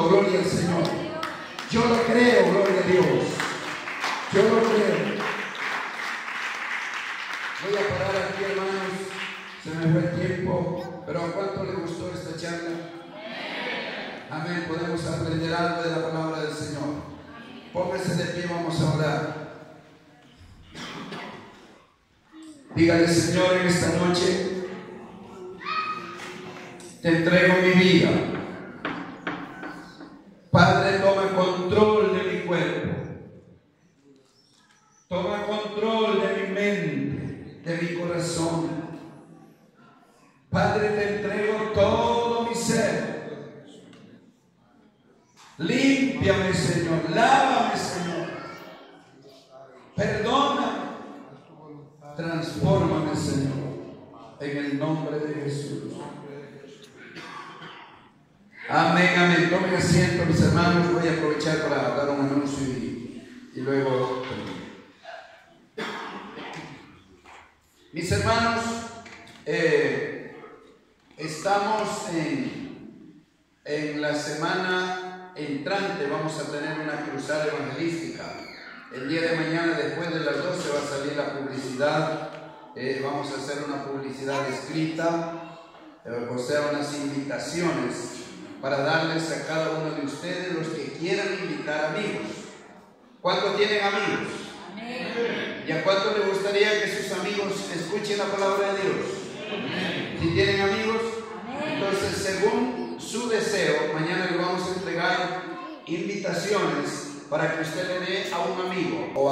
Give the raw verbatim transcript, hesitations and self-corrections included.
culto, gloria al Señor. Yo lo creo, gloria a Dios. Yo lo creo. Voy a parar aquí, hermanos. Se me fue el tiempo. Pero ¿a cuánto le gustó esta charla? Amén. Podemos aprender algo de la palabra del Señor. Póngase de pie, vamos a orar. Dígale: Señor, en esta noche te entrego mi vida. Padre, toma control de mi cuerpo. Toma control de mi mente, de mi corazón. Padre, te entrego todo mi ser. Límpiame, Señor. Lávame, Señor. Perdona. Transfórmame, Señor, en el nombre de Jesús. Amén, amén. Tomen asiento, mis hermanos. Voy a aprovechar para dar un anuncio y, y luego termino. Mis hermanos, eh, estamos en, en la semana entrante. Vamos a tener una cruzada evangelística. El día de mañana, después de las doce, va a salir la publicidad. Eh, vamos a hacer una publicidad escrita, eh, o sea, unas invitaciones para darles a cada uno de ustedes, los que quieran invitar amigos. ¿Cuántos tienen amigos? Amén. ¿Y a cuánto les gustaría que sus amigos escuchen la palabra de Dios? Amén. Si tienen amigos, amén, entonces según su deseo, mañana les vamos a entregar invitaciones para que usted le dé a un amigo o